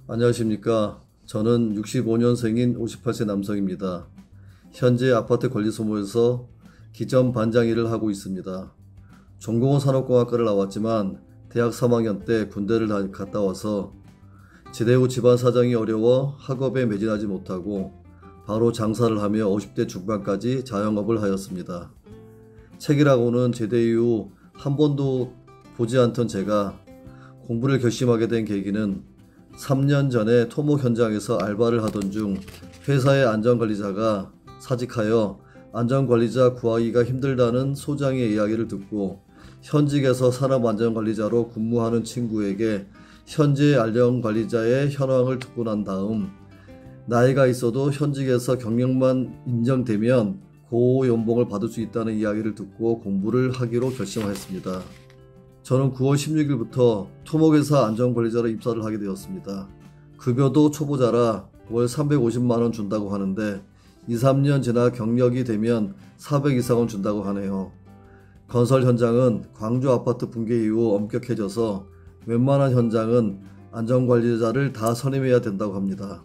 안녕하십니까. 저는 65년생인 58세 남성입니다. 현재 아파트 관리소모에서 기점 반장 일을 하고 있습니다. 전공은 산업공학과를 나왔지만 대학 3학년 때 군대를 갔다 와서 제대 후 집안 사정이 어려워 학업에 매진하지 못하고 바로 장사를 하며 50대 중반까지 자영업을 하였습니다. 책이라고는 제대 이후 한 번도 보지 않던 제가 공부를 결심하게 된 계기는 3년 전에 토목 현장에서 알바를 하던 중 회사의 안전관리자가 사직하여 안전관리자 구하기가 힘들다는 소장의 이야기를 듣고 현직에서 산업안전관리자로 근무하는 친구에게 현재 안전관리자의 현황을 듣고 난 다음 나이가 있어도 현직에서 경력만 인정되면 고연봉을 받을 수 있다는 이야기를 듣고 공부를 하기로 결심하였습니다. 저는 9월 16일부터 토목회사 안전관리자로 입사를 하게 되었습니다. 급여도 초보자라 월 350만원 준다고 하는데 2, 3년 지나 경력이 되면 400 이상은 준다고 하네요. 건설 현장은 광주 아파트 붕괴 이후 엄격해져서 웬만한 현장은 안전관리자를 다 선임해야 된다고 합니다.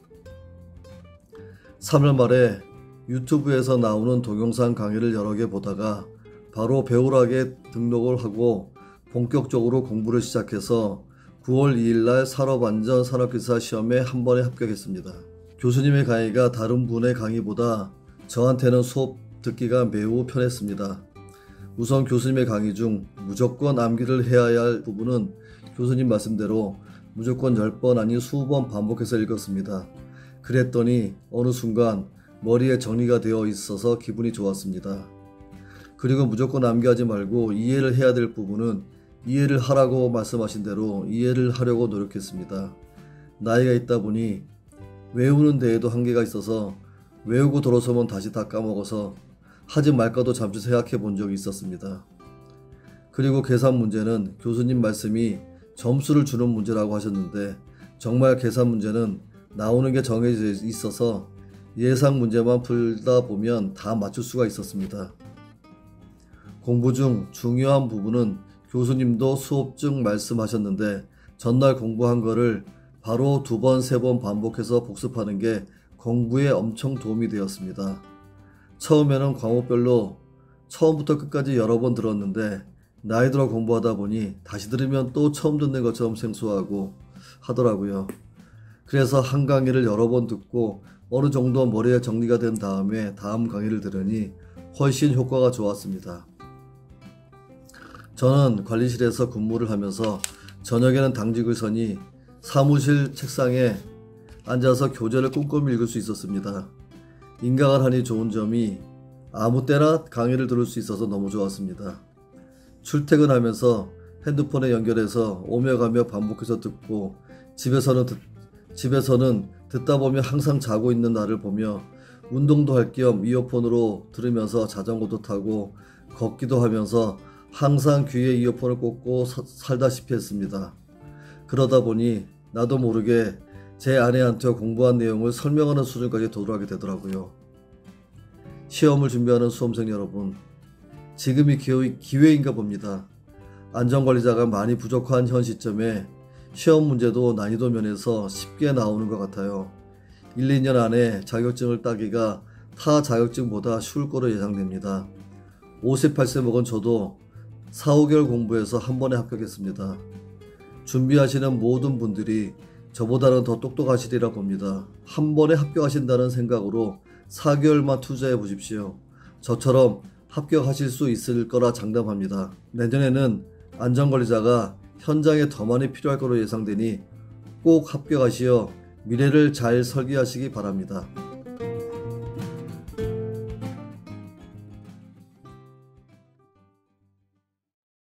3월 말에 유튜브에서 나오는 동영상 강의를 여러 개 보다가 바로 배우락에 등록을 하고 본격적으로 공부를 시작해서 9월 2일날 산업안전 산업기사 시험에 한 번에 합격했습니다. 교수님의 강의가 다른 분의 강의보다 저한테는 수업 듣기가 매우 편했습니다. 우선 교수님의 강의 중 무조건 암기를 해야 할 부분은 교수님 말씀대로 무조건 10번 아닌 20번 반복해서 읽었습니다. 그랬더니 어느 순간 머리에 정리가 되어 있어서 기분이 좋았습니다. 그리고 무조건 암기하지 말고 이해를 해야 될 부분은 이해를 하라고 말씀하신 대로 이해를 하려고 노력했습니다. 나이가 있다 보니 외우는 데에도 한계가 있어서 외우고 돌아서면 다시 다 까먹어서 하지 말까도 잠시 생각해 본 적이 있었습니다. 그리고 계산 문제는 교수님 말씀이 점수를 주는 문제라고 하셨는데 정말 계산 문제는 나오는 게 정해져 있어서 예상 문제만 풀다 보면 다 맞출 수가 있었습니다. 공부 중 중요한 부분은 교수님도 수업 중 말씀하셨는데 전날 공부한 거를 바로 2번, 3번 반복해서 복습하는 게 공부에 엄청 도움이 되었습니다. 처음에는 과목별로 처음부터 끝까지 여러 번 들었는데 나이 들어 공부하다 보니 다시 들으면 또 처음 듣는 것처럼 생소하고 하더라고요. 그래서 한 강의를 여러 번 듣고 어느 정도 머리에 정리가 된 다음에 다음 강의를 들으니 훨씬 효과가 좋았습니다. 저는 관리실에서 근무를 하면서 저녁에는 당직을 서니 사무실 책상에 앉아서 교재를 꼼꼼히 읽을 수 있었습니다. 인강을 하니 좋은 점이 아무 때나 강의를 들을 수 있어서 너무 좋았습니다. 출퇴근하면서 핸드폰에 연결해서 오며 가며 반복해서 듣고 집에서는 듣다 보면 항상 자고 있는 나를 보며 운동도 할 겸 이어폰으로 들으면서 자전거도 타고 걷기도 하면서 항상 귀에 이어폰을 꽂고 살다시피 했습니다. 그러다 보니 나도 모르게 제 아내한테 공부한 내용을 설명하는 수준까지 도달하게 되더라고요. 시험을 준비하는 수험생 여러분, 지금이 기회인가 봅니다. 안전관리자가 많이 부족한 현 시점에 시험 문제도 난이도 면에서 쉽게 나오는 것 같아요. 1, 2년 안에 자격증을 따기가 타 자격증보다 쉬울 거로 예상됩니다. 58세 먹은 저도 4, 5개월 공부해서 한 번에 합격했습니다. 준비하시는 모든 분들이 저보다는 더 똑똑하시리라 봅니다. 한 번에 합격하신다는 생각으로 4개월만 투자해 보십시오. 저처럼 합격하실 수 있을 거라 장담합니다. 내년에는 안전관리자가 현장에 더 많이 필요할 거로 예상되니 꼭 합격하시어 미래를 잘 설계하시기 바랍니다.